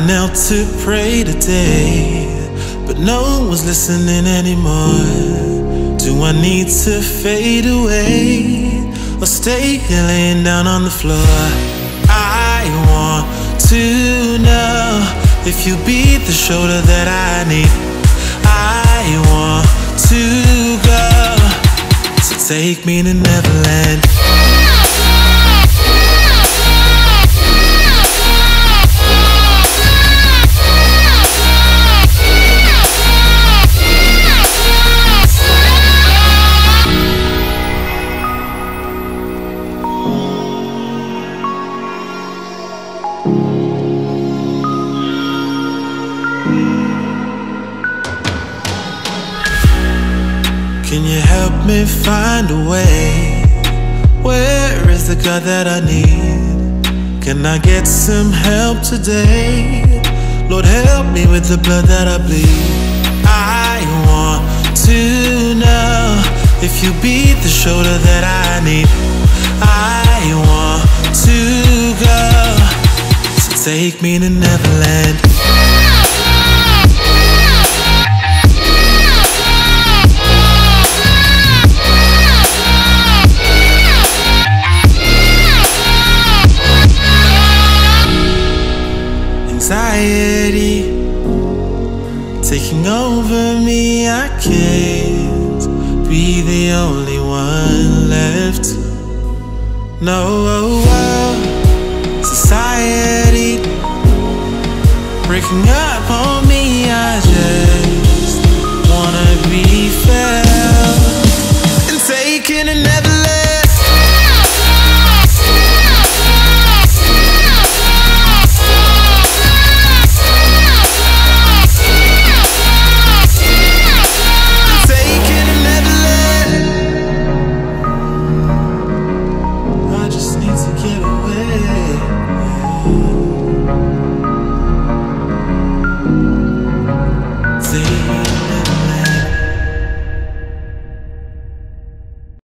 knelt to pray today, but no one's listening anymore. Do I need to fade away or stay here laying down on the floor? I want to know if you be the shoulder that I need. I want to go, so take me to Neverland. Can you help me find a way? Where is the God that I need? Can I get some help today? Lord, help me with the blood that I bleed. I want to know if you be the shoulder that I need. I want to go, so take me to Neverland. Anxiety taking over me, I can't be the only one left. No, society breaking up on me, I just wanna be felt and taken to Neverland.